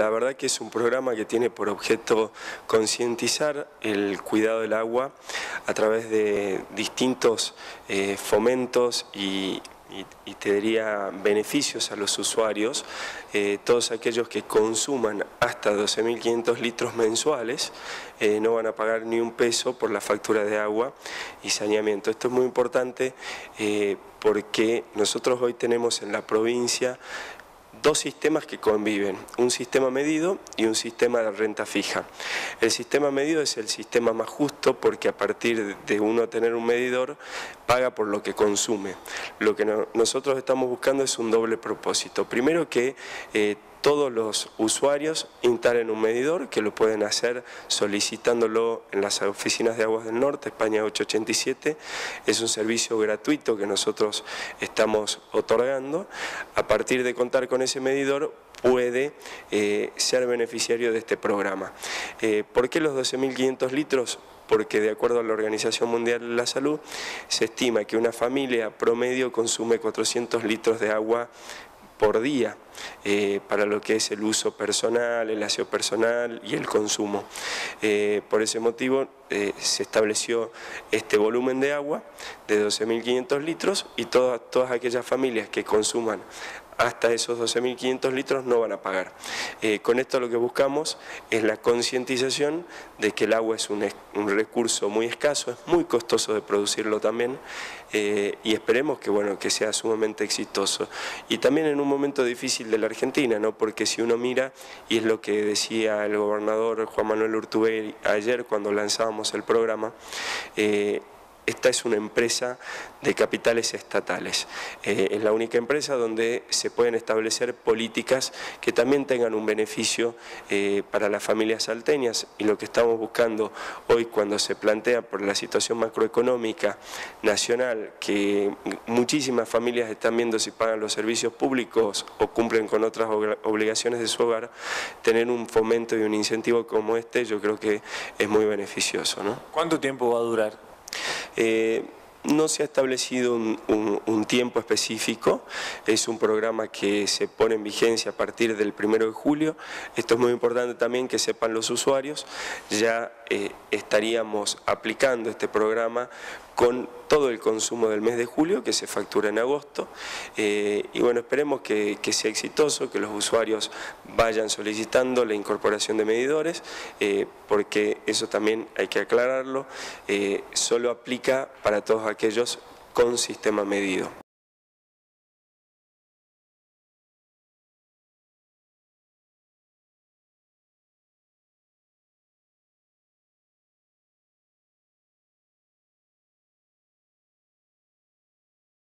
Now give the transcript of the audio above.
La verdad que es un programa que tiene por objeto concientizar el cuidado del agua a través de distintos fomentos y te diría beneficios a los usuarios. Todos aquellos que consuman hasta 12.500 litros mensuales no van a pagar ni un peso por la factura de agua y saneamiento. Esto es muy importante porque nosotros hoy tenemos en la provincia dos sistemas que conviven, un sistema medido y un sistema de renta fija. El sistema medido es el sistema más justo porque a partir de uno tener un medidor paga por lo que consume. Lo que nosotros estamos buscando es un doble propósito. Primero que todos los usuarios instalen un medidor, que lo pueden hacer solicitándolo en las oficinas de Aguas del Norte, España 887. Es un servicio gratuito que nosotros estamos otorgando. A partir de contar con ese medidor, puede ser beneficiario de este programa. ¿Por qué los 12.500 litros? Porque de acuerdo a la Organización Mundial de la Salud, se estima que una familia promedio consume 400 litros de agua por día para lo que es el uso personal, el aseo personal y el consumo. Por ese motivo se estableció este volumen de agua de 12.500 litros y todas aquellas familias que consuman hasta esos 12.500 litros no van a pagar. Con esto lo que buscamos es la concientización de que el agua es un recurso muy escaso, es muy costoso de producirlo también y esperemos que, bueno, que sea sumamente exitoso. Y también en un momento difícil de la Argentina, ¿no? Porque si uno mira, y es lo que decía el gobernador Juan Manuel Urtubey ayer cuando lanzábamos el programa, esta es una empresa de capitales estatales. Es la única empresa donde se pueden establecer políticas que también tengan un beneficio para las familias salteñas, y lo que estamos buscando hoy cuando se plantea por la situación macroeconómica nacional, que muchísimas familias están viendo si pagan los servicios públicos o cumplen con otras obligaciones de su hogar, tener un fomento y un incentivo como este yo creo que es muy beneficioso, ¿no? ¿Cuánto tiempo va a durar? No se ha establecido un tiempo específico, es un programa que se pone en vigencia a partir del 1 de julio. Esto es muy importante también que sepan los usuarios, ya estaríamos aplicando este programa con todo el consumo del mes de julio que se factura en agosto y bueno, esperemos que sea exitoso, que los usuarios vayan solicitando la incorporación de medidores porque eso también hay que aclararlo, solo aplica para todos aquellos con sistema medido.